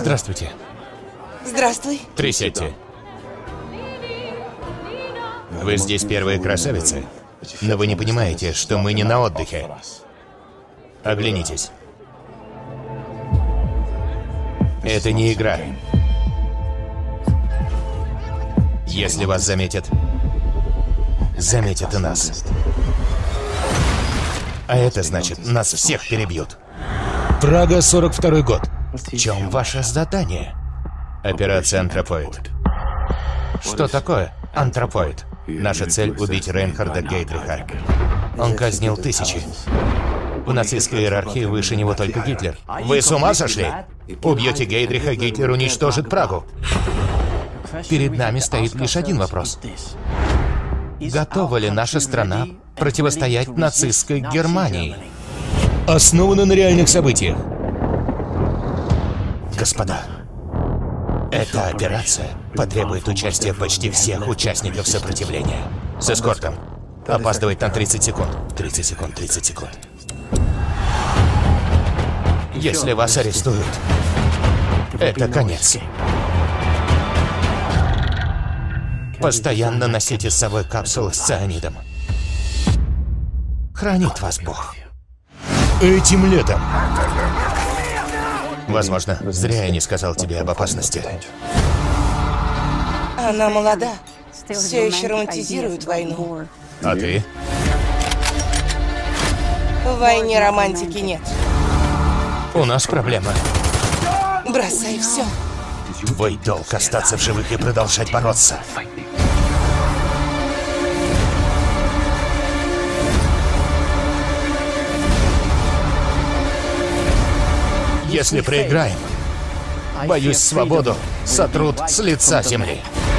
Здравствуйте. Здравствуй. Присядьте. Вы здесь первые красавицы, но вы не понимаете, что мы не на отдыхе. Оглянитесь. Это не игра. Если вас заметят, заметят и нас. А это значит, нас всех перебьют. Прага, 42-й год. В чем ваше задание? Операция «Антропоид». Что такое антропоид? Наша цель — убить Рейнхарда Гейдриха. Он казнил тысячи. В нацистской иерархии выше него только Гитлер. Вы с ума сошли? Убьете Гейдриха, Гитлер уничтожит Прагу. Перед нами стоит лишь один вопрос. Готова ли наша страна противостоять нацистской Германии? Основано на реальных событиях. Господа, эта операция потребует участия почти всех участников сопротивления. С эскортом. Опаздывать на 30 секунд. 30 секунд, 30 секунд. Если вас арестуют, это конец. Постоянно носите с собой капсулы с цианидом. Хранит вас Бог. Этим летом. Возможно, зря я не сказал тебе об опасности. Она молода. Все еще романтизирует войну. А ты? В войне романтики нет. У нас проблема. Бросай все. Твой долг остаться в живых и продолжать бороться. Если проиграем, боюсь, свободу сотрут с лица земли.